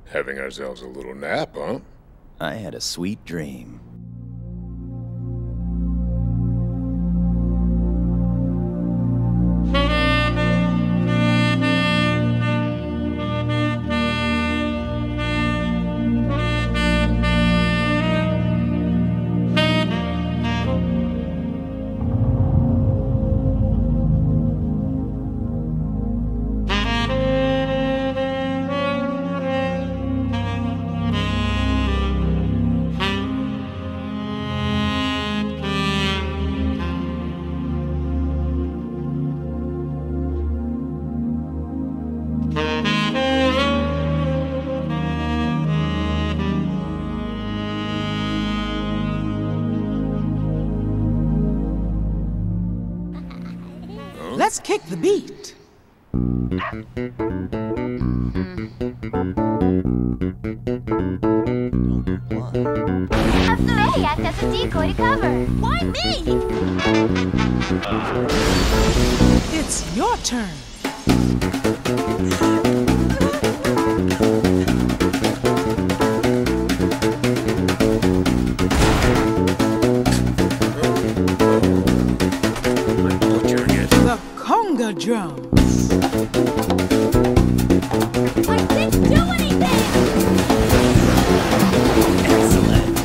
Having ourselves a little nap, huh? I had a sweet dream. Let's kick the beat. Have to act as a decoy to cover. Why me? It's your turn. The conga drums. I didn't do anything! Excellent.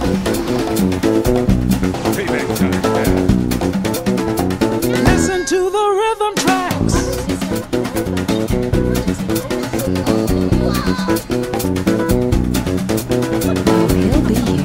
Payback time, man. Listen to the rhythm tracks. He'll be here.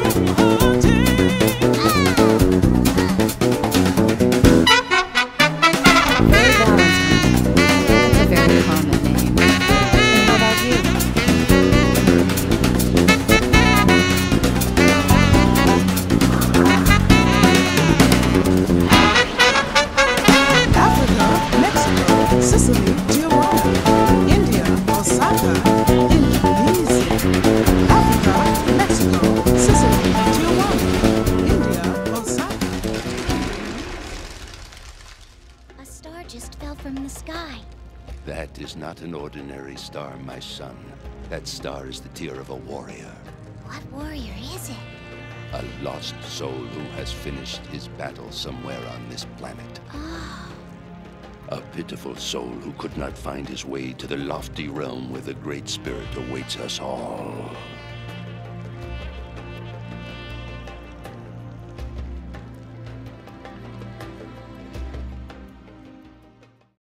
That is not an ordinary star, my son. That star is the tear of a warrior. What warrior is it? A lost soul who has finished his battle somewhere on this planet. Oh. A pitiful soul who could not find his way to the lofty realm where the Great Spirit awaits us all.